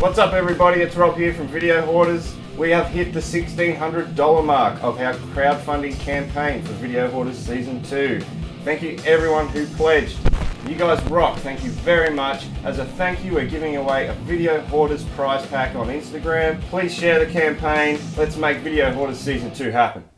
What's up everybody, it's Rob here from Video Hoarders. We have hit the $1,600 mark of our crowdfunding campaign for Video Hoarders Season 2. Thank you everyone who pledged. You guys rock, thank you very much. As a thank you, we're giving away a Video Hoarders prize pack on Instagram. Please share the campaign. Let's make Video Hoarders Season 2 happen.